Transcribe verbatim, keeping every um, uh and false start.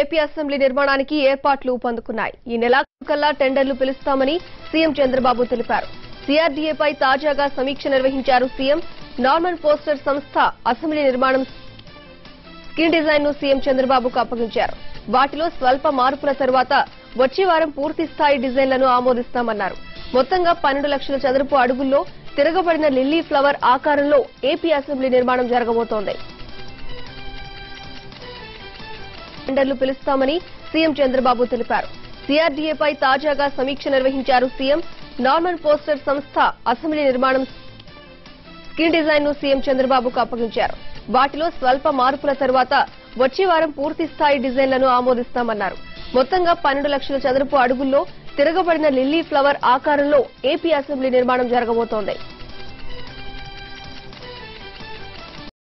AP assembly నిర్మాణానికి ఏర్పాట్లు ఊపందుకున్నాయి. ఈ నెలాఖరుకల్లా టెండర్లు పిలుస్తామని సీఎం చంద్రబాబు తెలిపారు. సీఆర్డీఏపై తాజాగా సమీక్ష నిర్వహించారు సీఎం. నార్మన్ పోస్టర్ సంస్థ అసెంబ్లీ నిర్మాణం స్క్రీన్ డిజైన్ ను సీఎం చంద్రబాబుకు అప్పగించారు. వాటిలో స్వల్ప మార్పుల తర్వాత వచ్చే వారం పూర్తి స్థాయి డిజైన్లను ఆమోదిస్తామన్నారు. మొత్తంగా పన్నెండు లక్షల చదరపు అడుగుల్లో తిరగబడిన లిల్లీ ఫ్లవర్ ఆకారంలో ఏపీ అసెంబ్లీ నిర్మాణం జరగబోతోంది. టెండర్లు పిలుస్తామని సీఎం చంద్రబాబు తెలిపారు. సీఆర్డీఏపై తాజాగా సమీక్ష నిర్వహించారు సీఎం. నార్మన్ పోస్టర్ సంస్థ అసెంబ్లీ నిర్మాణం స్క్రీన్ డిజైన్ ను సీఎం చంద్రబాబుకు అప్పగించారు. వాటిలో స్వల్ప మార్పుల తర్వాత వచ్చే వారం పూర్తి స్థాయి డిజైన్లను ఆమోదిస్తామన్నారు. మొత్తంగా పన్నెండు లక్షల చదరపు అడుగుల్లో తిరగబడిన లిల్లీ ఫ్లవర్ ఆకారంలో ఏపీ అసెంబ్లీ నిర్మాణం జరగబోతోంది.